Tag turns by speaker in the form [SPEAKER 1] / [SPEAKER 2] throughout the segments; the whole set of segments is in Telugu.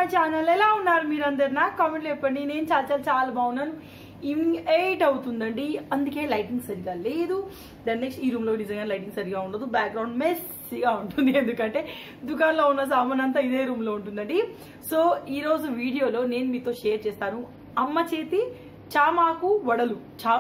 [SPEAKER 1] My channel. ఎలా ఉన్నారు మీరందరు? నాకు కామెంట్ చెప్పండి. నేను చాలా చాలా చాలా బాగున్నాను. ఈవినింగ్ 8 అవుతుందండి, అందుకే లైటింగ్ సరిగా లేదు. దాని నెక్స్ట్ ఈ రూమ్ లో నిజంగా లైటింగ్ సరిగా ఉండదు, బ్యాక్గ్రౌండ్ మెస్సీగా ఉంటుంది, ఎందుకంటే దుకాణంలో ఉన్న సామాన్ అంతా ఇదే రూమ్ లో ఉంటుందండి. సో ఈ రోజు వీడియోలో నేను మీతో షేర్ చేస్తాను అమ్మ చేతి చామాకు వడలు,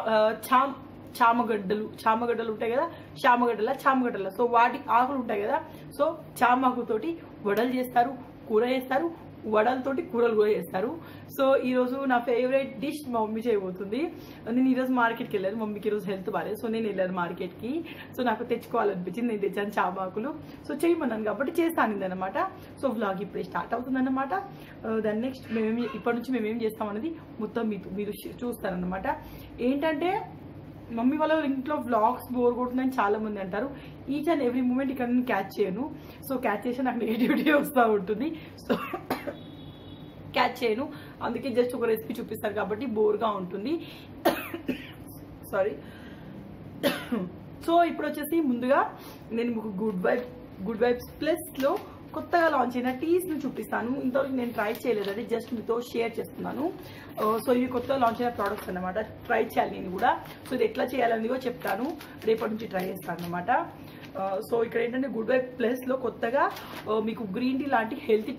[SPEAKER 1] చామగడ్డలు ఉంటాయి కదా, చామగడ్డల సో వాటి ఆకులు ఉంటాయి కదా, సో చామాకు తోటి వడలు చేస్తారు, కూర చేస్తారు, వడలతోటి కూరలు కూడా చేస్తారు. సో ఈ రోజు నా ఫేవరెట్ డిష్ మా మమ్మీ చేయబోతుంది. నేను ఈరోజు మార్కెట్కి వెళ్ళాను, మమ్మీకి ఈరోజు హెల్త్ బాగాలేదు, సో నేను వెళ్ళాను మార్కెట్కి. సో నాకు తెచ్చుకోవాలనిపించింది, నేను తెచ్చాను చామాకులు. సో చేయమన్నాను కాబట్టి చేస్తాను అనమాట. సో వ్లాగ్ ఇప్పుడే స్టార్ట్ అవుతుంది అనమాట. దాని నెక్స్ట్ ఇప్పటి నుంచి మేమేం చేస్తామనేది మొత్తం మీరు చూస్తారనమాట. ఏంటంటే మమ్మీ వాళ్ళ ఇంట్లో వ్లాగ్స్ బోర్ కొడుతుందని చాలా మంది అంటారు. ఈచ్ అండ్ ఎవ్రీ మూమెంట్ ఇక్కడ నేను క్యాచ్ చేయను. సో క్యాచ్ చేసి నాకు నెగిటివిటీ వస్తూ ఉంటుంది, సో క్యాచ్ చేయను. అందుకే జస్ట్ ఒక రెసిపీ చూపిస్తారు కాబట్టి బోర్గా ఉంటుంది. సారీ. సో ఇప్పుడు వచ్చేసి ముందుగా నేను ఒక గుడ్ వైబ్స్ ప్లస్ లో కొత్తగా లాంచ్ అయిన టీస్ ను చూపిస్తాను. ఇంతవరకు నేను ట్రై చేయలేదండి, జస్ట్ మీతో షేర్ చేస్తున్నాను. సో ఇవి కొత్తగా లాంచ్ అయిన ప్రోడక్ట్స్ అనమాట, ట్రై చేయాలి నేను కూడా. సో ఇది ఎట్లా చేయాలని కూడా చెప్తాను, రేపటి నుంచి ట్రై చేస్తాను అనమాట. సో ఇక్కడ ఏంటంటే గుడ్ వైబ్ ప్లస్ లో కొత్తగా మీకు గ్రీన్ టీ లాంటి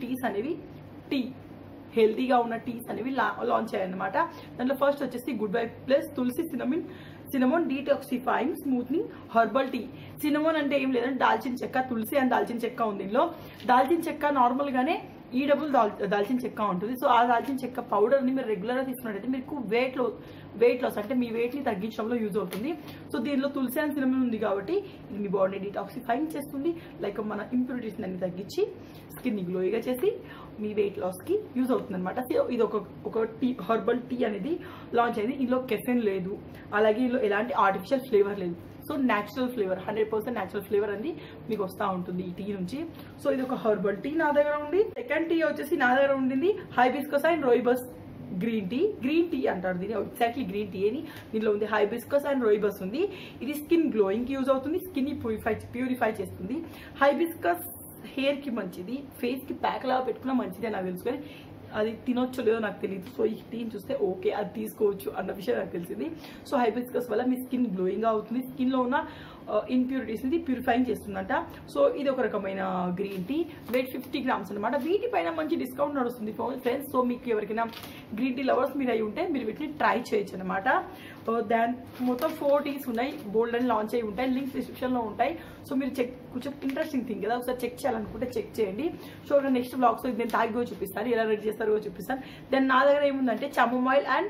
[SPEAKER 1] హెల్తీగా ఉన్న టీస్ అనేవి లాంచ్ అయ్యాయన్నమాట. దాంట్లో ఫస్ట్ వచ్చేసి good vibe plus tulsi cinnamon detoxifying smoothening herbal tea. Cinnamon అంటే ఏం లేదంటే దాల్చిన చెక్క, తులసి అండ్ దాల్చిన చెక్క ఉంది ఇందులో. దాల్చిన చెక్క నార్మల్ గానే ఈ డబుల్ దాల్చిన చెక్క ఉంటుంది. సో ఆ దాల్చిన చెక్క పౌడర్ ని మీరు రెగ్యులర్ గా తీసుకున్నట్టయితే మీకు వెయిట్ లాస్ అంటే మీ వెయిట్ ని తగ్గించడంలో యూజ్ అవుతుంది. సో దీనిలో తులసి అండ్ సినమోన్ ఉంది కాబట్టి ఇది మీ బాడీని డీటాక్సిఫైయింగ్ చేస్తుంది, లైక్ మన ఇంప్యూరిటీస్ అన్ని తగ్గించి స్కిన్ ని గ్లోయిగా చేసి మీ వెయిట్ లాస్ కి యూజ్ అవుతుంది అనమాట. సో ఇది ఒక టీ, హెర్బల్ టీ అనేది లాంచ్ అయింది. ఇందులో కెఫెన్ లేదు, అలాగే ఇందులో ఎలాంటి ఆర్టిఫిషియల్ ఫ్లేవర్ లేదు. So natural flavour, 100% natural flavour అనేది మీకు వస్తూ ఉంటుంది ఈ టీ నుంచి. సో ఇది ఒక హెర్బల్ టీ నా దగ్గర ఉంది. సెకండ్ టీ వచ్చేసి నా దగ్గర ఉండింది hibiscus and rooibos green tea అంటారు దీన్ని, ఎగ్జాక్ట్లీ గ్రీన్ టీ అని. దీనిలో ఉంది హైబిస్కస్ అండ్ రోయిబస్ ఉంది. ఇది స్కిన్ గ్లోయింగ్ కి యూజ్ అవుతుంది, స్కిన్ ని ప్యూరిఫై చేస్తుంది. హైబిస్కస్ హెయిర్ కి మంచిది, ఫేస్ కి ప్యాక్ లాగా పెట్టుకున్నా మంచిది అని నాకు తెలుసు, కానీ అది తినొచ్చో లేదో నాకు తెలియదు. సో ఈ టీని చూస్తే ఓకే అది తీసుకోవచ్చు అన్న విషయం నాకు తెలిసింది. సో హైబిస్కస్ వల్ల మీ స్కిన్ గ్లోయింగ్ గా అవుతుంది, స్కిన్ లో ఉన్న ఇంప్యూరిటీస్ ని ప్యూరిఫైయింగ్ చేస్తుందంట. సో ఇది ఒక రకమైన గ్రీన్ టీ, వెయిట్ 50 grams అనమాట. వీటిపైన మంచి డిస్కౌంట్ నడుస్తుంది ఫ్రెండ్స్. సో మీకు ఎవరికైనా గ్రీన్ టీ లవర్స్ మీరు అయి ఉంటే మీరు వీటిని ట్రై చేయొచ్చు అనమాట. దాని మొత్తం 4 టీస్ ఉన్నాయి, బోల్డ్ అని లాంచ్ అయి ఉంటాయి, లింక్స్ డిస్క్రిప్షన్ లో ఉంటాయి. సో మీరు కొంచెం ఇంట్రెస్టింగ్ థింగ్ కదా, ఒకసారి చెక్ చేయాలనుకుంటే చెక్ చేయండి. సో నెక్స్ట్ బ్లాగ్స్ నేను తాగి చూపిస్తాను, ఎలా రెడీ చేస్తారో చూపిస్తాను. దెన్ నా దగ్గర ఏముందంటే chamomile and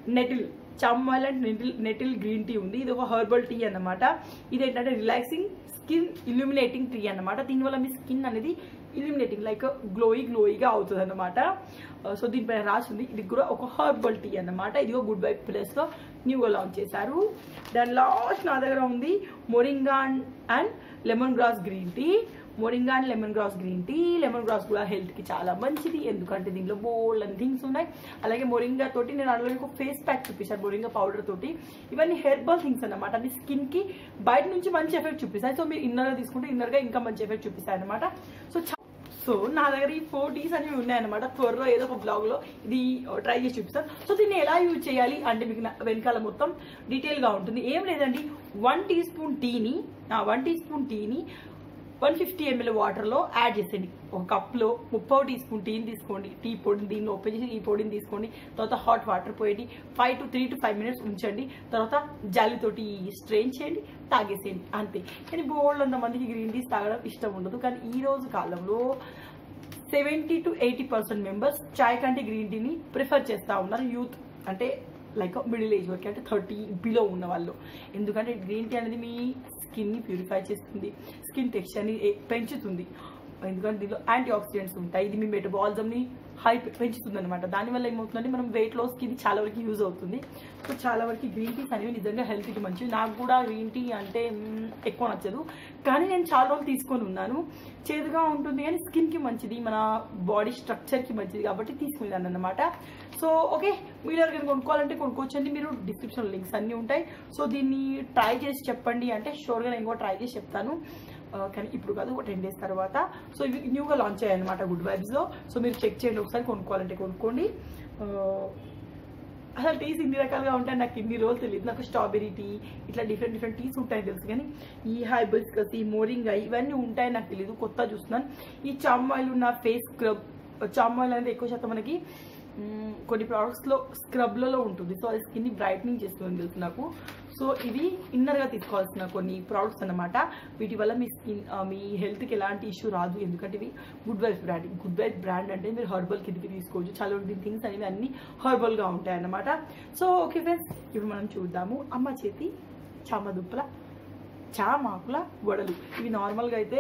[SPEAKER 1] nettle green tea ఉంది. ఇది ఒక హెర్బల్ టీ అన్నమాట. ఇది ఏంటంటే రిలాక్సింగ్ స్కిన్ ఇల్యూమినేటింగ్ టీ అన్నమాట. దీనివల్ల మీ స్కిన్ అనేది ఇల్యూమినేటింగ్ లైక్ గ్లోయిగా అవుతుంది అన్నమాట. సో దీనిపైన రాసింది ఇది కూడా ఒక హెర్బల్ టీ అన్నమాట. ఇది గుడ్ వైబ్ ప్లస్ లో న్యూగా లాంచ్ చేశారు. దాని లాస్ట్ నా దగ్గర ఉంది moringa and lemon grass green tea. Lemon grass కూడా హెల్త్ కి చాలా మంచిది, ఎందుకంటే దీనిలో బోల్డ్ అండ్ థింగ్స్ ఉన్నాయి. అలాగే మొరింగా తోటి నేను అందులో ఒక ఫేస్ ప్యాక్ చూపిస్తాను, మొరింగా పౌడర్ తోటి. ఇవన్నీ హెర్బల్ థింగ్స్ అన్నమాట. అవి స్కిన్ కి బయట నుంచి మంచి ఎఫెక్ట్ చూపిస్తాయి. సో మీరు ఇన్నర్ గా తీసుకుంటే ఇన్నర్ గా ఇంకా మంచి ఎఫెక్ట్ చూపిస్తాయి అనమాట. సో నా దగ్గర ఈ 4 టీస్ అనేవి ఉన్నాయన్నమాట. త్వరలో ఏదో ఒక బ్లాగ్ లో ఇది ట్రై చేసి చూపిస్తాను. సో దీన్ని ఎలా యూజ్ చేయాలి అంటే మీకు వెనకాల మొత్తం డీటెయిల్ గా ఉంటుంది. ఏం లేదండి, 1 టీ స్పూన్ టీని 150 ml వాటర్ లో యాడ్ చేసేయండి. ఒక కప్ లో 30 టీ స్పూన్ టీని తీసుకోండి, టీ పొడిని దీన్ని ఓపెన్ చేసి ఈ పొడిని తీసుకోండి. తర్వాత హాట్ వాటర్ పోయండి, 3 to 5 minutes ఉంచండి. తర్వాత జాలితోటి స్ట్రెయిన్ చేయండి, తాగేసేయండి, అంతే. కానీ బోల్డ్ అంత మందికి గ్రీన్ టీస్ తాగడం ఇష్టం ఉండదు, కానీ ఈ రోజు కాలంలో 70 to 80% మెంబర్స్ చాయ్ కంటే గ్రీన్ టీని ప్రిఫర్ చేస్తూ ఉన్నారు. యూత్ అంటే లైక్ మిడిల్ ఏజ్ వరకు, అంటే 30 బిలో ఉన్న వాళ్ళు. ఎందుకంటే గ్రీన్ టీ అనేది మీ స్కిన్ ని ప్యూరిఫై చేస్తుంది, స్కిన్ టెక్స్చర్ ని పెంచుతుంది, ఎందుకంటే దీనిలో యాంటీ ఆక్సిడెంట్స్ ఉంటాయి. ఇది మీ మెటబాలిజం ని పెంచుతుంది అనమాట. దానివల్ల ఏమవుతుందంటే మనం వెయిట్ లాస్ కి ఇది చాలా వరకు యూజ్ అవుతుంది. సో చాలా వరకు గ్రీన్ టీస్ అనేవి నిజంగా హెల్త్ కి మంచివి. నాకు కూడా గ్రీన్ టీ అంటే ఎక్కువ నచ్చదు, కానీ నేను చాలా రోజులు తీసుకొని ఉన్నాను. చేదుగా ఉంటుంది కానీ స్కిన్ కి మంచిది, మన బాడీ స్ట్రక్చర్ కి మంచిది కాబట్టి తీసుకున్నాను అనమాట. సో ఓకే, మీరు ఎవరికైనా కొనుక్కోవాలంటే కొనుక్కోవచ్చండి, మీరు డిస్క్రిప్షన్ లింక్స్ అన్ని ఉంటాయి. సో దీన్ని ట్రై చేసి చెప్పండి అంటే షూర్గా నేను కూడా ట్రై చేసి చెప్తాను. కానీ ఇప్పుడు కాదు, ఒక 10 days తర్వాత. సో ఇవి న్యూగా లాంచ్ అయ్యాయి అనమాట గుడ్ వైబ్స్లో. సో మీరు చెక్ చేయండి ఒకసారి, కొనుక్కోవాలంటే కొనుక్కోండి. అసలు టీస్ ఇన్ని రకాలుగా ఉంటాయి, నాకు ఇన్ని రోజులు తెలియదు. నాకు స్ట్రాబెరీ టీ ఇట్లా డిఫరెంట్ టీస్ ఉంటాయి తెలుసు, కానీ ఈ హైబిస్కస్, ఈ మోరింగా ఇవన్నీ ఉంటాయి నాకు తెలియదు, కొత్త చూస్తున్నాను. ఈ చామాయిల్ ఉన్న ఫేస్ స్క్రబ్, చామాయిల్ అనేది ఎక్కువ శాతం మనకి కొన్ని ప్రోడక్ట్స్లో స్క్రబ్లలో ఉంటుంది. సో అది స్కిన్ని బ్రైట్నింగ్ చేస్తుంది తెలుసు నాకు. సో ఇవి ఇన్నర్గా తీసుకోవాల్సిన కొన్ని ప్రోడక్ట్స్ అనమాట. వీటి వల్ల మీ స్కిన్, మీ హెల్త్కి ఎలాంటి ఇష్యూ రాదు, ఎందుకంటే ఇవి good vibes brand. Good vibes brand అంటే మీరు హర్బల్ కిందకి తీసుకోవచ్చు. చాలా థింగ్స్ అనేవి అన్ని హర్బల్గా ఉంటాయి అన్నమాట. సో ఓకే ఫ్రెండ్స్, ఇప్పుడు మనం చూద్దాము అమ్మ చేతి చామదుంపల చామాకుల వడలు. ఇవి నార్మల్గా అయితే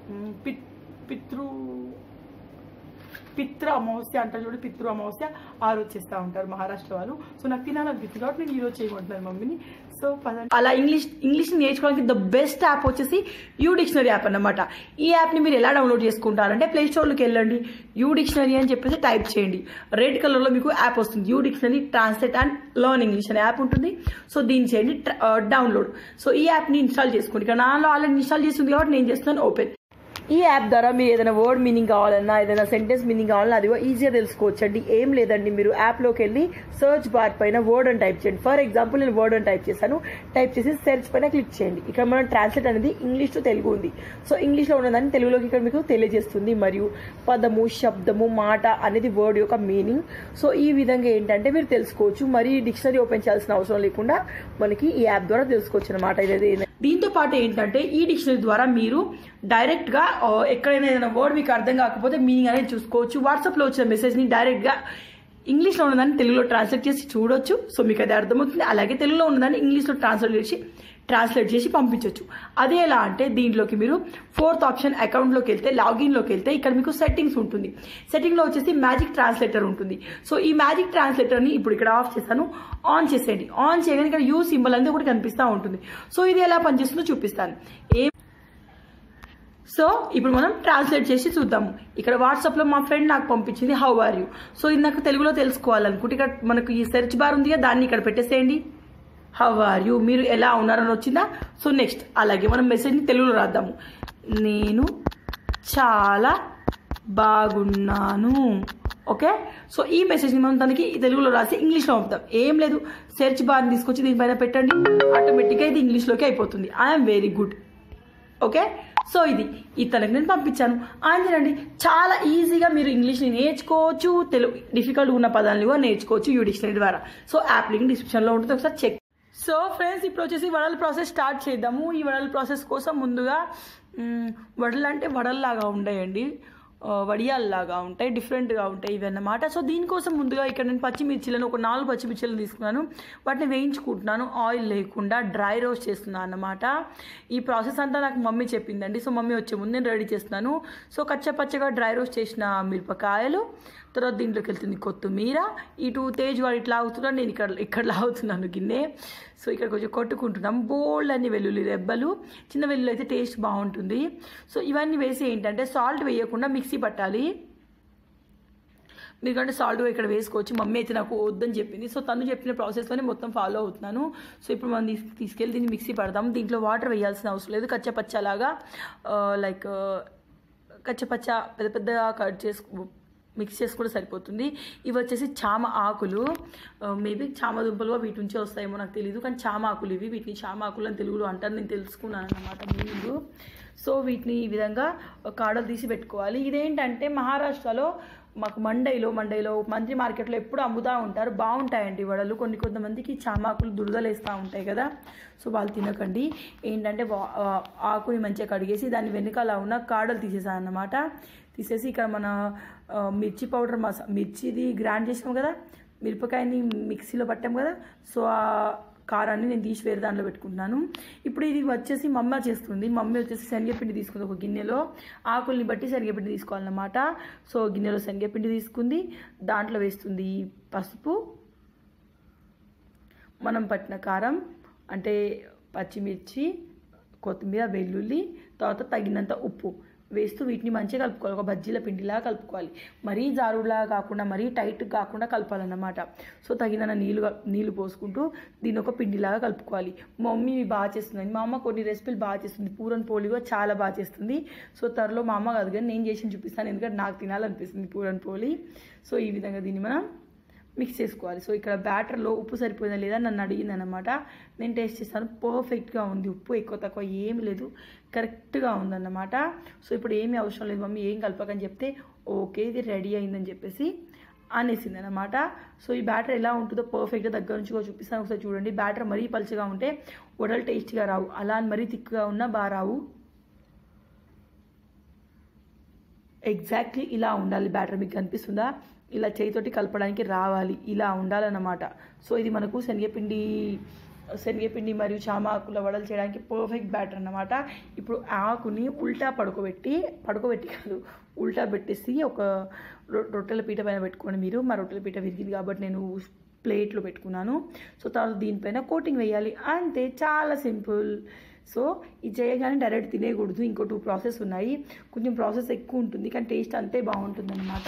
[SPEAKER 1] పితృ అమావాస్య అంటారు చూడండి, పితృ అమావాస్య ఆ రోజు చేస్తూ ఉంటారు మహారాష్ట్ర వాళ్ళు. సో నాకు తినాలనిపిస్తుంది కాబట్టి నేను ఈ రోజు చేయమంటున్నాను మమ్మీని. సో అలా ఇంగ్లీష్ నేర్చుకోవడానికి ద బెస్ట్ యాప్ వచ్చేసి యూ డిక్షనరీ యాప్ అన్నమాట. ఈ యాప్ని మీరు ఎలా డౌన్లోడ్ చేసుకుంటారంటే ప్లే స్టోర్లోకి వెళ్ళండి, యూ డిక్షనరీ అని చెప్పేసి టైప్ చేయండి. రెడ్ కలర్లో మీకు యాప్ వస్తుంది, U dictionary translate and learn English అనే యాప్ ఉంటుంది. సో దీన్ని చేయండి డౌన్లోడ్. సో ఈ యాప్ని ఇన్స్టాల్ చేసుకోండి. ఇక్కడ నాలో ఆల్రెడీ ఇన్స్టాల్ చేస్తుంది కాబట్టి నేను చేస్తున్నాను ఓపెన్. ఈ యాప్ ద్వారా మీరు ఏదైనా వర్డ్ మీనింగ్ కావాలన్నా, ఏదైనా సెంటెన్స్ మీనింగ్ కావాలన్నా అది ఈజీగా తెలుసుకోవచ్చండి. ఏం లేదండి, మీరు యాప్లోకి వెళ్ళి సర్చ్ బార్ పైన వర్డ్ అని టైప్ చేయండి. ఫర్ ఎగ్జాంపుల్ నేను వర్డ్ అని టైప్ చేశాను. టైప్ చేసి సెర్చ్ పైన క్లిక్ చేయండి. ఇక్కడ మనం ట్రాన్స్లేట్ అనేది ఇంగ్లీష్ టు తెలుగు ఉంది. సో ఇంగ్లీష్లో ఉన్నదాన్ని తెలుగులోకి ఇక్కడ మీకు తెలియజేస్తుంది. మరియు పదము, శబ్దము, మాట అనేది వర్డ్ యొక్క మీనింగ్. సో ఈ విధంగా ఏంటంటే మీరు తెలుసుకోవచ్చు. మరి డిక్షనరీ ఓపెన్ చేయాల్సిన అవసరం లేకుండా మనకి ఈ యాప్ ద్వారా తెలుసుకోవచ్చు అనమాట. ఇదే దీంతో పాటు ఏంటంటే ఈ డిక్షనరీ ద్వారా మీరు డైరెక్ట్గా ఎక్కడైనా ఏదైనా వర్డ్ మీకు అర్థం కాకపోతే మీనింగ్ అనేది చూసుకోవచ్చు. వాట్సాప్లో వచ్చిన మెసేజ్ని డైరెక్ట్గా ఇంగ్లీష్లో ఉన్నదాన్ని తెలుగులో ట్రాన్స్లేట్ చేసి చూడొచ్చు. సో మీకు అది అర్థమవుతుంది. అలాగే తెలుగులో ఉన్నదాన్ని ఇంగ్లీష్లో ట్రాన్స్లేట్ చేసి పంపించవచ్చు. అదే ఎలా అంటే దీంట్లోకి మీరు 4th ఆప్షన్ అకౌంట్లోకి వెళ్తే, లాగిన్లోకి వెళ్తే ఇక్కడ మీకు సెట్టింగ్స్ ఉంటుంది. సెట్టింగ్లో వచ్చేసి మ్యాజిక్ ట్రాన్స్లేటర్ ఉంటుంది. సో ఈ మ్యాజిక్ ట్రాన్స్లేటర్ని ఇప్పుడు ఇక్కడ ఆఫ్ చేస్తాను, ఆన్ చేసేయండి. ఆన్ చేయగానే ఇక్కడ యూ సింబల్ అనేది ఒకటి కనిపిస్తూ ఉంటుంది. సో ఇది ఎలా పనిచేస్తుందో చూపిస్తాను. సో ఇప్పుడు మనం ట్రాన్స్లేట్ చేసి చూద్దాము. ఇక్కడ వాట్సాప్లో మా ఫ్రెండ్ నాకు పంపించింది హౌ ఆర్ యూ. సో ఇది నాకు తెలుగులో తెలుసుకోవాలనుకుంటే ఇక్కడ మనకు ఈ సెర్చ్ బార్ ఉంది కదా, దాన్ని ఇక్కడ పెట్టేసేయండి. హౌ ఆర్ యూ, మీరు ఎలా ఉన్నారని వచ్చిందా. సో నెక్స్ట్ అలాగే మనం మెసేజ్ని తెలుగులో రాద్దాము. నేను చాలా బాగున్నాను. ఓకే, సో ఈ మెసేజ్ని మనం తనకి తెలుగులో రాసి ఇంగ్లీష్లో పంపుతాం. ఏం లేదు, సెర్చ్ బార్ని తీసుకొచ్చి దీనిపైన పెట్టండి, ఆటోమేటిక్గా ఇది ఇంగ్లీష్లోకి అయిపోతుంది. I'm very good. Okay, so ఇది తనకి నేను పంపించాను. అంతేనండి, చాలా ఈజీగా మీరు ఇంగ్లీష్ని నేర్చుకోవచ్చు. తెలుగు డిఫికల్ట్గా ఉన్న పదాలను కూడా నేర్చుకోవచ్చు యూ డిక్షనరీ ద్వారా. సో యాప్ లింక్ డిస్క్రిప్షన్లో ఉంటుంది, ఒకసారి చెక్. సో ఫ్రెండ్స్, ఇప్పుడు వచ్చేసి వడల ప్రాసెస్ స్టార్ట్ చేద్దాము. ఈ వడల ప్రాసెస్ కోసం ముందుగా వడలు అంటే వడల్లాగా ఉండయండి, వడియాల్లాగా ఉంటాయి, డిఫరెంట్గా ఉంటాయి ఇవి అన్నమాట. సో దీనికోసం ముందుగా ఇక్కడ నేను పచ్చిమిర్చిలను ఒక 4 పచ్చిమిర్చిలను తీసుకున్నాను. వాటిని వేయించుకుంటున్నాను, ఆయిల్ లేకుండా డ్రై రోస్ట్ చేస్తున్నాను అన్నమాట. ఈ ప్రాసెస్ అంతా నాకు మమ్మీ చెప్పిందండి. సో మమ్మీ వచ్చే ముందు నేను రెడీ చేస్తున్నాను. సో కచ్చపచ్చగా డ్రై రోస్ట్ చేసిన మిరపకాయలు, తర్వాత దీంట్లోకి వెళ్తుంది కొత్తిమీర. ఇటు తేజ్ వాడు ఇట్లా లాగుతున్నాను, నేను ఇక్కడ లాగుతున్నాను గిన్నె. సో ఇక్కడ కొంచెం కొట్టుకుంటున్నాం. బోల్డ్ అన్ని వెల్లుల్లి రెబ్బలు, చిన్న వెల్లుల్లి అయితే టేస్ట్ బాగుంటుంది. సో ఇవన్నీ వేసి ఏంటంటే సాల్ట్ వేయకుండా మిక్సీ పట్టాలి. మీకంటే సాల్ట్ ఇక్కడ వేసుకోవచ్చు. మమ్మీ అయితే నాకు వద్దని చెప్పింది. సో తను చెప్పిన ప్రాసెస్లోనే మొత్తం ఫాలో అవుతున్నాను. సో ఇప్పుడు మనం తీసుకెళ్ళి దీన్ని మిక్సీ పడదాం. దీంట్లో వాటర్ వేయాల్సిన అవసరం లేదు. కచ్చపచ్చలాగా లైక్ కచ్చపచ్చ పెద్దగా కట్ మిక్స్ చేసి కూడా సరిపోతుంది. ఇవి వచ్చేసి చామ ఆకులు, మేబీ చామ దుంపలు వీటి నుంచే వస్తాయేమో నాకు తెలియదు, కానీ చామ ఆకులు ఇవి. వీటిని చామ ఆకులు అని తెలుగులో అంటారు, నేను తెలుసుకున్నాను అన్నమాట మీనింగ్. సో వీటిని ఈ విధంగా కాడలు తీసి పెట్టుకోవాలి. ఇదేంటంటే మహారాష్ట్రలో మాకు మండైలో మంత్రి మార్కెట్లో ఎప్పుడు అమ్ముతూ ఉంటారు. బాగుంటాయండి వడలు. కొంతమందికి చామాకులు దురదలేస్తూ ఉంటాయి కదా, సో వాళ్ళు తినకండి. ఏంటంటే ఆకుని మంచిగా కడిగేసి దాన్ని వెనకాల ఉన్న కాడలు తీసేసాను అన్నమాట. తీసేసి ఇక్కడ మన మిర్చి పౌడర్ మిర్చిది గ్రైండ్ చేసాం కదా, మిరపకాయని మిక్సీలో పట్టాం కదా, సో ఆ కారాన్ని నేను తీసి వేరే దాంట్లో పెట్టుకుంటున్నాను. ఇప్పుడు ఇది వచ్చేసి మమ్మ చేస్తుంది. మమ్మీ వచ్చేసి శనగపిండి తీసుకుంది ఒక గిన్నెలో. ఆకుల్ని బట్టి శనగపిండి తీసుకోవాలన్నమాట. సో గిన్నెలో శనగపిండి తీసుకుంది, దాంట్లో వేస్తుంది పసుపు, మనం పట్టిన కారం అంటే పచ్చిమిర్చి, కొత్తిమీర, వెల్లుల్లి, తర్వాత తగినంత ఉప్పు వేస్తూ వీటిని మంచిగా కలుపుకోవాలి. ఒక బజ్జీల పిండిలా కలుపుకోవాలి. మరీ జారుడులా కాకుండా మరీ టైట్ కాకుండా కలపాలన్నమాట. సో తగిన నీళ్ళు పోసుకుంటూ దీన్ని ఒక పిండిలాగా కలుపుకోవాలి. మా మమ్మీ బాగా చేస్తుంది. మా అమ్మ కొన్ని రెసిపీలు బాగా చేస్తుంది. పూరన్ పోలి కూడా చాలా బాగా చేస్తుంది. సో త్వరలో మా అమ్మ కాదు కానీ నేను చేసి చూపిస్తాను, ఎందుకంటే నాకు తినాలనిపిస్తుంది పూరన్ పోలి. సో ఈ విధంగా దీన్ని మనం మిక్స్ చేసుకోవాలి. సో ఇక్కడ బ్యాటర్లో ఉప్పు సరిపోయిందా లేదా నన్ను అడిగింది అనమాట. నేను టేస్ట్ చేస్తాను, పర్ఫెక్ట్గా ఉంది. ఉప్పు ఎక్కువ తక్కువ ఏమి లేదు, కరెక్ట్గా ఉందన్నమాట. సో ఇప్పుడు ఏమీ అవసరం లేదు మమ్మీ, ఏం కలపకని చెప్తే ఓకే ఇది రెడీ అయిందని చెప్పేసి అనేసింది అనమాట. సో ఈ బ్యాటర్ ఎలా ఉంటుందో పర్ఫెక్ట్గా దగ్గర నుంచి చూపిస్తాను, ఒకసారి చూడండి. బ్యాటర్ మరీ పలుచగా ఉంటే వడలు టేస్ట్గా రావు, అలా మరీ థిక్గా ఉన్నా బాగా రావు. ఎగ్జాక్ట్లీ ఇలా ఉండాలి బ్యాటర్. మీకు కనిపిస్తుందా? ఇలా చేతితోటి కలపడానికి రావాలి, ఇలా ఉండాలన్నమాట. సో ఇది మనకు శనగపిండి మరియు చామాకుల వడలు చేయడానికి పర్ఫెక్ట్ బ్యాటర్ అన్నమాట. ఇప్పుడు ఆకుని పడుకోబెట్టి కాదు, ఉల్టా పెట్టేసి ఒక రొట్టెల పీట పైన పెట్టుకోండి మీరు. మా రొట్టెల పీట విరిగింది కాబట్టి నేను ప్లేట్లో పెట్టుకున్నాను. సో తర్వాత దీనిపైన కోటింగ్ వేయాలి, అంతే, చాలా సింపుల్. సో ఇది చేయగానే డైరెక్ట్ తినేయకూడదు, ఇంకో 2 ప్రాసెస్ ఉన్నాయి. కొంచెం ప్రాసెస్ ఎక్కువ ఉంటుంది కానీ టేస్ట్ అంతే బాగుంటుంది అనమాట.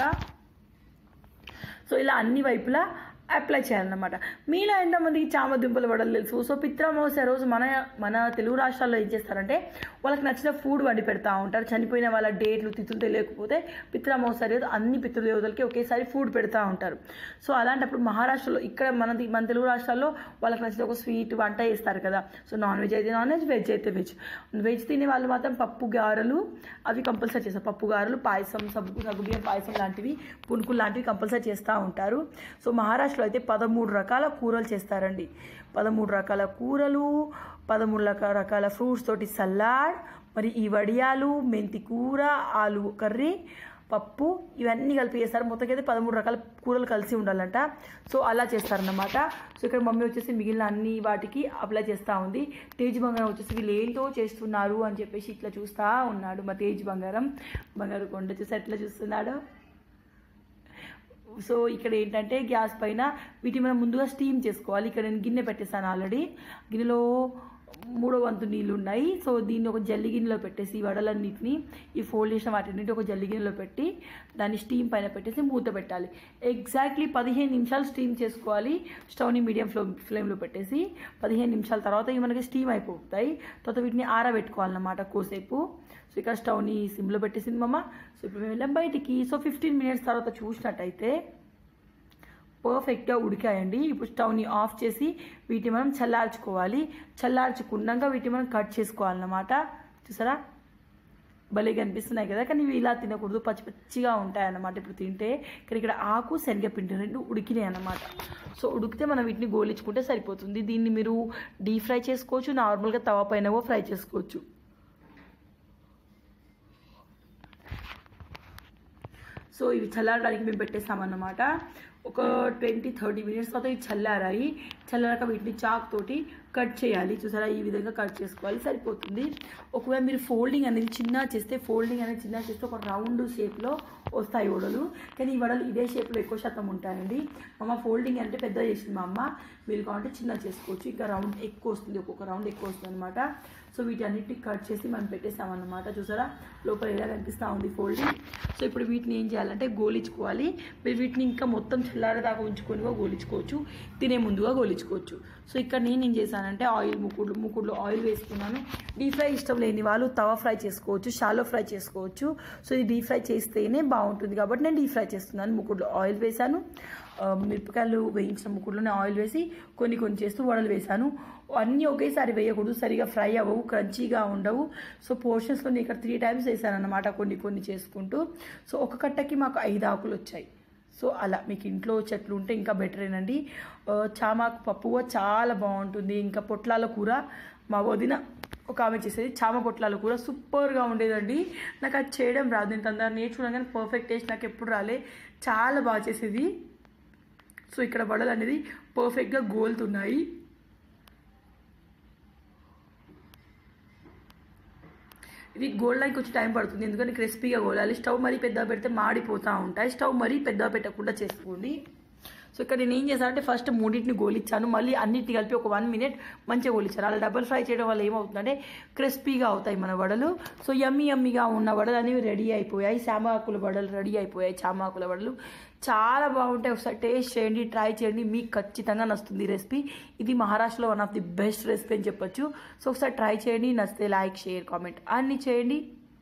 [SPEAKER 1] సో ఇలా అన్ని వైపులా అప్లై చేయాలన్నమాట. మీలో ఎంతమందికి చామదుంపల వడలు తెలుసు? సో పిత్రమోస రోజు మన తెలుగు రాష్ట్రాల్లో ఏం చేస్తారంటే వాళ్ళకి నచ్చిన ఫుడ్ వండి పెడతా ఉంటారు. చనిపోయిన వాళ్ళ డేట్లు తిథులు తెలియకపోతే పిత్రమోస రోజు అన్ని పితృదేవతలకి ఒకేసారి ఫుడ్ పెడతా ఉంటారు. సో అలాంటప్పుడు మహారాష్ట్రలో ఇక్కడ మన తెలుగు రాష్ట్రాల్లో వాళ్ళకి నచ్చిన ఒక స్వీట్ వంట చేస్తారు కదా. సో నాన్ వెజ్ అయితే నాన్ వెజ్, వెజ్ అయితే వెజ్. వెజ్ తినే వాళ్ళు మాత్రం పప్పు గారెలు అవి కంపల్సరీ చేస్తారు. పప్పు గారెలు, పాయసం, సగ్గుబియ్యం పాయసం లాంటివి, పునుకులు లాంటివి కంపల్సరీ చేస్తూ ఉంటారు. సో మహారాష్ట్రలో అయితే 13 రకాల కూరలు చేస్తారండి. 13 రకాల కూరలు, 13 రకాల ఫ్రూట్స్ తోటి సలాడ్, మరి ఈ వడియాలు, మెంతి కూర, ఆలు కర్రీ, పప్పు ఇవన్నీ కలిపి చేస్తారు. మొత్తం అయితే 13 రకాల కూరలు కలిసి ఉండాలంట. సో అలా చేస్తారన్నమాట. సో ఇక్కడ మమ్మీ వచ్చేసి మిగిలిన అన్ని వాటికి అప్లై చేస్తూ ఉంది. తేజ్ బంగారం వచ్చేసి వీళ్ళు ఏంటో చేస్తున్నారు అని చెప్పేసి ఇట్లా చూస్తూ ఉన్నాడు. మా తేజ్ బంగారు కొండ చూసి ఎట్లా చూస్తున్నాడు. సో ఇక్కడ ఏంటంటే గ్యాస్ పైన వీటిని మనం ముందుగా స్టీమ్ చేసుకోవాలి. ఇక్కడ నేను గిన్నె పెట్టేసాను ఆల్రెడీ. గిన్నెలో 3వ వంతు నీళ్ళు ఉన్నాయి. సో దీన్ని ఒక జల్లి గిన్నెలో పెట్టేసి వడలన్నింటినీ ఈ ఫోల్డ్ చేసిన వాటిని ఒక జల్లి గిన్నెలో పెట్టి దాన్ని స్టీమ్ పైన పెట్టేసి మూత పెట్టాలి. ఎగ్జాక్ట్లీ 15 నిమిషాలు స్టీమ్ చేసుకోవాలి. స్టవ్ని మీడియం ఫ్లేమ్లో పెట్టేసి 15 నిమిషాల తర్వాత ఇవి మనకి స్టీమ్ అయిపోతాయి. తర్వాత వీటిని ఆరబెట్టుకోవాలన్నమాట కోసేపు. సో ఇక్కడ స్టవ్ని సిమ్లో పెట్టేసింది మమ్మ. సో ఇప్పుడు మేము వెళ్ళాం బయటికి. సో 15 మినిట్స్ తర్వాత చూసినట్టయితే పర్ఫెక్ట్గా ఉడికాయండి. ఇప్పుడు స్టవ్ని ఆఫ్ చేసి వీటిని మనం చల్లార్చుకోవాలి. చల్లార్చుకున్నాక వీటిని మనం కట్ చేసుకోవాలన్నమాట. చూసారా భలేగా అనిపిస్తున్నాయి కదా, కానీ ఇవి ఇలా తినకూడదు, పచ్చి పచ్చిగా ఉంటాయన్నమాట. ఇప్పుడు తింటే ఇక్కడ ఆకు శనగపిండి 2 ఉడికినాయి అన్నమాట. సో ఉడికితే మనం వీటిని గోలించుకుంటే సరిపోతుంది. దీన్ని మీరు డీప్ ఫ్రై చేసుకోవచ్చు, నార్మల్గా తవా పైన ఫ్రై చేసుకోవచ్చు. సో ఇవి చల్లారడానికి మేము పెట్టేస్తామన్నమాట. ఒక 20-30 మినిట్స్ తర్వాత ఇవి చల్లారాక వీటిని చాక్ తోటి కట్ చేయాలి. చూసారా ఈ విధంగా కట్ చేసుకోవాలి, సరిపోతుంది. ఒకవేళ మీరు ఫోల్డింగ్ అనేది చిన్న చేస్తే ఒక రౌండ్ షేప్లో వస్తాయి వడలు, కానీ ఈ వడలు ఇదే షేప్లో ఎక్కువ శాతం ఉంటాయండి. మా అమ్మ ఫోల్డింగ్ అంటే పెద్ద చేసింది మా అమ్మ, మీరు కావాలంటే చిన్న చేసుకోవచ్చు. ఇంకా రౌండ్ ఎక్కువ వస్తుంది, ఒక్కొక్క రౌండ్ ఎక్కువ వస్తుంది అనమాట. సో వీటన్నిటిని కట్ చేసి మనం పెట్టేస్తామన్నమాట. చూసారా లోపల ఎలా కనిపిస్తూ ఉంది ఫోల్డింగ్. సో ఇప్పుడు వీటిని ఏం చేయాలంటే గోలించుకోవాలి. మీరు వీటిని ఇంకా మొత్తం చల్లారేదాకా ఉంచుకొని గోలించుకోవచ్చు, తినే ముందుగా గోలించుకోవచ్చు. సో ఇక్కడ నేను ఏం చేశానంటే ఆయిల్ ముకుడులో ఆయిల్ వేసుకున్నాను. డీప్ ఫ్రై ఇష్టం లేని వాళ్ళు తవా ఫ్రై చేసుకోవచ్చు, షాలో ఫ్రై చేసుకోవచ్చు. సో ఇది డీప్ ఫ్రై చేస్తేనే బాగుంటుంది కాబట్టి నేను డీప్ ఫ్రై చేస్తున్నాను. ముకుడులో ఆయిల్ వేసాను, మిరపకాయలు వేయించిన ముకుడులోనే ఆయిల్ వేసి కొన్ని చేస్తూ వడలు వేసాను. అన్నీ ఒకేసారి వేయకూడదు, సరిగా ఫ్రై అవ్వవు, క్రంచీగా ఉండవు. సో పోర్షన్స్లో నేను ఇక్కడ 3 టైమ్స్ వేసాను అన్నమాట, కొన్ని చేసుకుంటూ. సో ఒక కట్టకి మాకు 5 ఆకులు వచ్చాయి. సో అలా మీకు ఇంట్లో చెట్లు ఉంటే ఇంకా బెటరేనండి. చామాకు పప్పు చాలా బాగుంటుంది. ఇంకా పొట్లాల కూర మా వదిన ఒక ఆమె చేసేది, చామ పొట్లాల కూర సూపర్గా ఉండేదండి. నాకు అది చేయడం రాదు, నేను తొందరగా నేర్చుకున్నాను కానీ పర్ఫెక్ట్ టేస్ట్ నాకు ఎప్పుడు రాలే, చాలా బాగా చేసేది. సో ఇక్కడ వడలు అనేది పర్ఫెక్ట్గా గోలుతున్నాయి. ఇవి గోల్డానికి వచ్చి టైం పడుతుంది, ఎందుకంటే క్రిస్పీగా గోలాలి. స్టవ్ మరీ పెద్దగా పెడితే మాడిపోతూ ఉంటాయి. స్టవ్ మరీ పెద్దగా పెట్టకుండా చేసుకోండి. సో ఇక్కడ నేను ఏం చేశానంటే ఫస్ట్ మూడింటిని గోలిచ్చాను, మళ్ళీ అన్నిటిని కలిపి ఒక 1 minute మంచిగా గోలిచ్చాను. అలా డబుల్ ఫ్రై చేయడం వల్ల ఏమవుతుందంటే క్రిస్పీగా అవుతాయి మన వడలు. సో యమ్మీగా ఉన్న వడలు అనేవి రెడీ అయిపోయాయి. చామాకుల వడలు రెడీ అయిపోయాయి. చామాకుల వడలు చాలా బాగుంటాయి. ఒకసారి టేస్ట్ చేయండి, ట్రై చేయండి, మీకు ఖచ్చితంగా నచ్చుతుంది ఈ రెసిపీ. ఇది మహారాష్ట్రలో one of the best recipe అని చెప్పొచ్చు. సో ఒకసారి ట్రై చేయండి, నచ్చితే లైక్, షేర్, కామెంట్ అన్నీ చేయండి.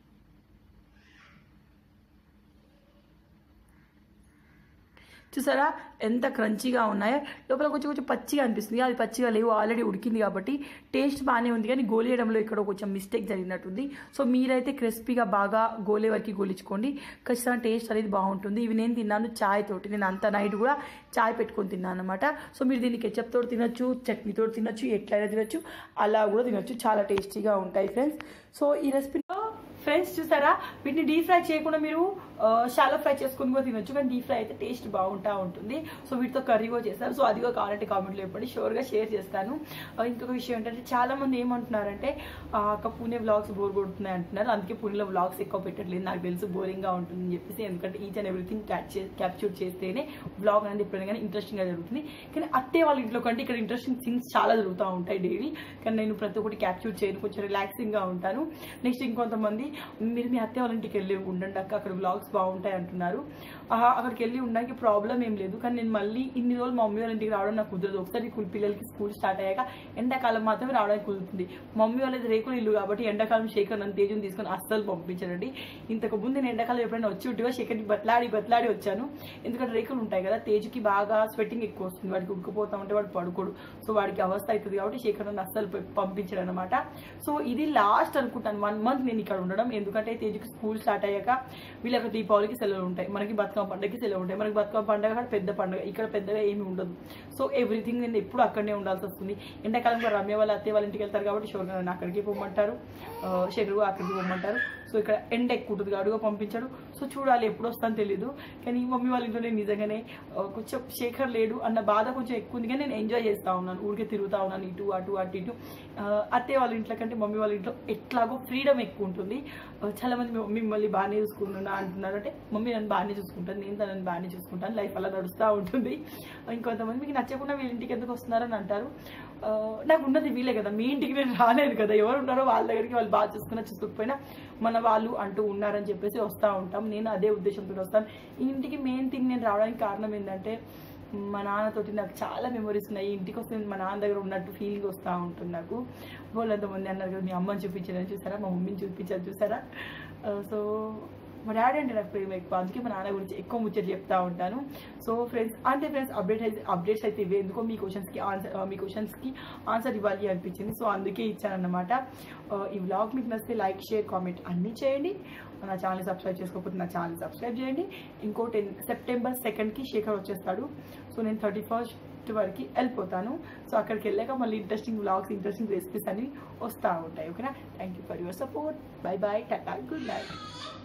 [SPEAKER 1] చూసారా ఎంత క్రంచీగా ఉన్నాయో, లోపల కొంచెం పచ్చిగా అనిపిస్తుంది. అది పచ్చిగా లేవు, ఆల్రెడీ ఉడికింది కాబట్టి టేస్ట్ బాగానే ఉంది. కానీ గోలియడంలో ఇక్కడ కొంచెం మిస్టేక్ జరిగినట్టుంది. సో మీరైతే క్రిస్పీగా బాగా గోలే వరకు గోలించుకోండి, ఖచ్చితంగా టేస్ట్ అనేది బాగుంటుంది. ఇవి నేను తిన్నాను చాయ్ తోటి, నేను అంత నైట్ కూడా చాయ్ పెట్టుకొని తిన్నాను అనమాట. సో మీరు దీన్ని కెచప్ తోటి తినొచ్చు, చట్నీతో తినొచ్చు, ఎట్లయినా తినొచ్చు, అలా కూడా తినొచ్చు. చాలా టేస్టీగా ఉంటాయి ఫ్రెండ్స్. సో ఈ రెసిపీలో ఫ్రెండ్స్ చూసారా, వీటిని డీప్ ఫ్రై చేయకుండా మీరు షాలో ఫ్రై చేసుకుని కూడా తినొచ్చు, కానీ డీప్ ఫ్రై అయితే టేస్ట్ బాగుంటా ఉంటుంది. సో వీటితో కర్రీ కూడా చేస్తారు. సో అది కూడా కావాలంటే కామెంట్లో చెప్పండి, షూర్గా షేర్ చేస్తాను. ఇంకొక విషయం ఏంటంటే చాలా మంది ఏమంటున్నారంటే అక్క పూణే వ్లాగ్స్ బోర్ కొడుతున్నాయి అంటున్నారు, అందుకే పూణేలో వ్లాగ్స్ ఎక్కువ పెట్టట్లేదు. నాకు తెలుసు బోరింగ్గా ఉంటుందని చెప్పేసి, ఎందుకంటే ఈచ్ అండ్ ఎవ్రీథింగ్ క్యాప్చర్ చేస్తేనే వ్లాగ్ అనేది ఎప్పుడైనా కానీ ఇంట్రెస్టింగ్గా జరుగుతుంది. కానీ అత్తే వాళ్ళ ఇంట్లో కంటే ఇక్కడ ఇంట్రెస్టింగ్ థింగ్స్ చాలా జరుగుతూ ఉంటాయి డైలీ. కానీ నేను ప్రతి ఒక్కటి క్యాప్చర్ చేయను, కొంచెం రిలాక్సింగ్గా ఉంటాను. నెక్స్ట్ ఇంకొంతమంది మీరు మీ అత్తే వాళ్ళ ఇంటికి వెళ్ళి ఉండండి అక్క, అక్కడ వ్లాగ్స్ బాగుంటాయి అంటున్నారు. అక్కడికి వెళ్ళి ఉండడానికి ప్రాబ్లం ఏం లేదు. కానీ నేను మళ్ళీ ఇన్ని రోజులు మా మమ్మీ వాళ్ళ ఇంటికి రావడం నాకు కుదరదు. ఒకసారి పిల్లలకి స్కూల్ స్టార్ట్ అయ్యాక ఎండాకాలం మాత్రమే రావడానికి కుదురుతుంది. మమ్మీ వాళ్ళది రేకుల ఇల్లు కాబట్టి ఎండాకాలం శేఖర్ నన్ను తేజుని తీసుకొని అస్సలు పంపించానండి. ఇంతకు ముందు నేను ఎండాకాలం ఎప్పుడైనా వచ్చి ఉంటే శేఖర్ని బట్లాడి వచ్చాను. ఎందుకంటే రేకులు ఉంటాయి కదా, తేజుకి బాగా స్వెట్టింగ్ ఎక్కువ వస్తుంది, వాడికి ఉడికిపోతా ఉంటే వాడు పడుకోడు. సో వాడికి అవస్థ అవుతుంది కాబట్టి శేఖర్ నన్ను అస్సలు పంపించాడు అనమాట. సో ఇది లాస్ట్ అనుకుంటాను 1 month నేను ఇక్కడ ఉండడం. ఎందుకంటే తేజుకి స్కూల్ స్టార్ట్ అయ్యాక వీళ్ళకి దీపావళికి సెలవులు ఉంటాయి, మనకి బతుకమ్మ పండుగకి సెలవు ఉంటాయి. మనకి బతుకమ్మ పండుగ పెద్ద పండుగ, ఇక్కడ పెద్దగా ఏమి ఉండదు. సో ఎవ్రీథింగ్ నేను ఎప్పుడు అక్కడనే ఉండాల్సి వస్తుంది. ఎండాకాలంలో రమ్య వాళ్ళ అత్తయ్య వాళ్ళ ఇంటికి వెళ్తారు కాబట్టి షూర్గా నన్ను అక్కడికి పోమంటారు, శేఖర్ అక్కడికి పోమంటారు. సో ఇక్కడ ఎండ ఎక్కువ ఉంటుంది, అడుగు పంపించాడు. సో చూడాలి ఎప్పుడు వస్తాను తెలీదు. కానీ మమ్మీ వాళ్ళ ఇంట్లో నేను నిజంగానే కొంచెం శేఖర్ లేడు అన్న బాధ కొంచెం ఎక్కువ ఉంది. కానీ నేను ఎంజాయ్ చేస్తూ ఉన్నాను, ఊరికే తిరుగుతూ ఉన్నాను ఇటు అటు అటు ఇటు. అత్తయ్య వాళ్ళ ఇంట్లో కంటే మమ్మీ వాళ్ళ ఇంట్లో ఎట్లాగో ఫ్రీడమ్ ఎక్కువ ఉంటుంది. చాలా మంది మిమ్మల్ని బాగానే చూసుకుంటున్నా అంటున్నారు, అంటే మమ్మీ నన్ను బాగానే చూసుకుంటాను, నేను తనని బాగానే చూసుకుంటాను, లైఫ్ అలా నడుస్తూ ఉంటుంది. ఇంకొంతమంది మీకు నచ్చకుండా వీళ్ళ ఇంటికి ఎందుకు వస్తున్నారని అంటారు. నాకు ఉన్నది వీలే కదా, మీ ఇంటికి నేను రాలేదు కదా, ఎవరు ఉన్నారో వాళ్ళ దగ్గరికి వాళ్ళు బాగా చూసుకోకపోయినా మన వాళ్ళు అంటూ ఉన్నారని చెప్పేసి వస్తూ ఉంటాం. నేను అదే ఉద్దేశంతో వస్తాను. ఈ ఇంటికి మెయిన్ థింగ్ నేను రావడానికి కారణం ఏంటంటే మా నాన్నతోటి నాకు చాలా మెమరీస్ ఉన్నాయి. ఇంటికి వస్తే మా నాన్న దగ్గర ఉన్నట్టు ఫీలింగ్ వస్తూ ఉంటుంది నాకు. వాళ్ళంతమంది అన్నారు కదా మీ అమ్మని చూపించారని, చూసారా మా మమ్మీని చూపించారు చూసారా. సో మా డాడీ అంటే నాకు ప్రేమ ఎక్కువ, అందుకే మా నాన్న గురించి ఎక్కువ ముచ్చట చెప్తా ఉంటాను. సో ఫ్రెండ్స్ అంటే ఫ్రెండ్స్ అప్డేట్స్ అయితే ఇవే. ఎందుకో మీ క్వశ్చన్స్కి ఆన్సర్ ఇవ్వాలి అనిపించింది, సో అందుకే ఇచ్చానన్నమాట. ఈ వ్లాగ్ మీకు నచ్చితే లైక్, షేర్, కామెంట్ అన్నీ చేయండి. నా ఛానల్ సబ్స్క్రైబ్ చేసుకోకపోతే నా ఛానల్ సబ్స్క్రైబ్ చేయండి. ఇంకో September 2nd శేఖర్ వచ్చేస్తాడు. సో నేను 31st వరకు వెళ్ళిపోతాను. సో అక్కడికి వెళ్ళాక మళ్ళీ ఇంట్రెస్టింగ్ వ్లాగ్స్, ఇంట్రెస్టింగ్ రెసిపీస్ అన్ని వస్తూ ఉంటాయి. ఓకేనా, thank you for your support. Bye bye, tata, good night.